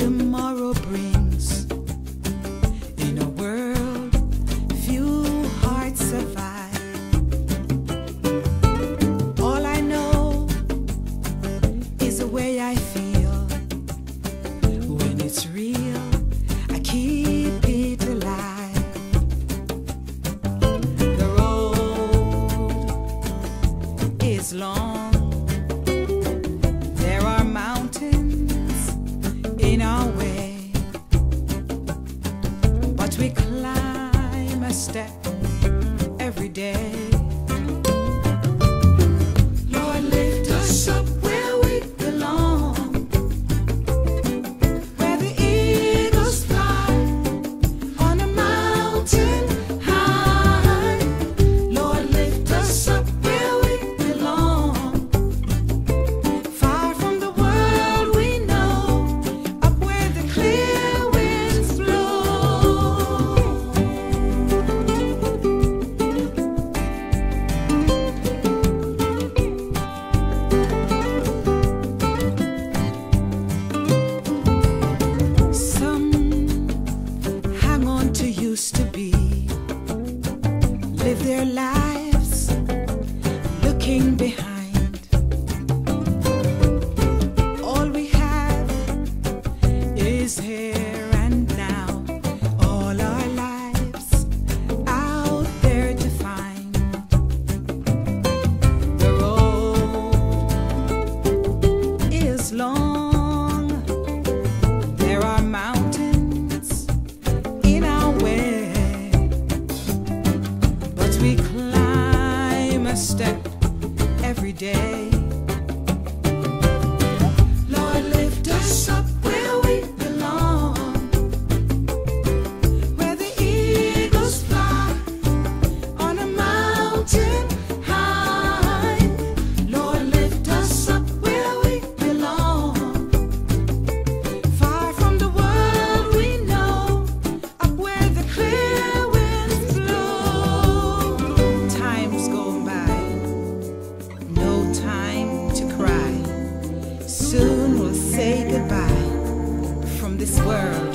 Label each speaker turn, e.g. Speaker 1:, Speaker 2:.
Speaker 1: tomorrow brings. In a world, few hearts survive. All I know is the way I feel. When it's real, I keep it alive. The road is long. There are mountains in our way, but we climb a step every day. Lord, lift us up where we belong, where the eagles fly on a mountain high. Lord, lift us up where we belong, far from the world we know, up where the clear winds blow. Some hang on to used to be, live their lives looking behind. All we have is here and now, all our lives out there to find. The road is long. There are mountains in our way, but we climb a step every day. Lord, lift us up where we belong, where the eagles fly on a mountain high. Lord, lift us up where we belong, far from the world we know, up where the clear winds blow. Times go by, no time to cry. Soon we'll say goodbye from this world.